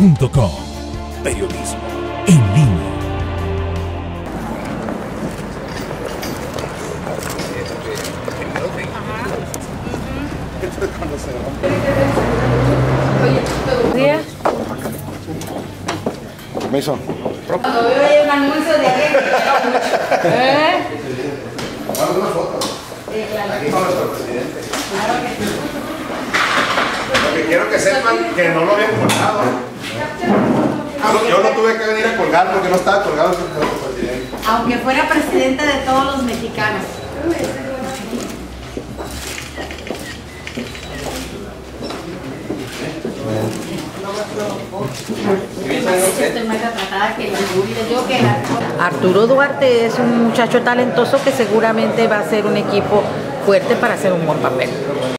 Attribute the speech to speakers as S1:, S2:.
S1: periodismo.com. Periodismo en línea.
S2: Permiso.
S3: Cuando veo ahí un anuncio de alguien que quiero mucho.
S2: Tomamos una foto.
S3: Sí, claro.
S2: Aquí con nuestro presidente.
S3: Claro que sí.
S2: Lo que quiero que sepan que no lo habían colgado. Yo no tuve que venir a colgar porque no estaba colgado el presidente.
S3: Aunque fuera presidente de todos los mexicanos. Estoy más retratada que la yo que la...
S4: Arturo Duarte es un muchacho talentoso que seguramente va a ser un equipo fuerte para hacer un buen papel.